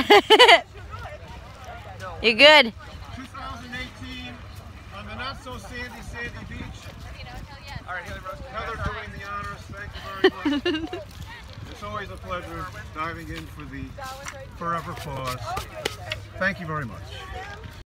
You're good. 2018 on the not so sandy beach. All right, Heather doing the honors. Thank you very much. It's always a pleasure diving in for the Forever Pause. Thank you very much.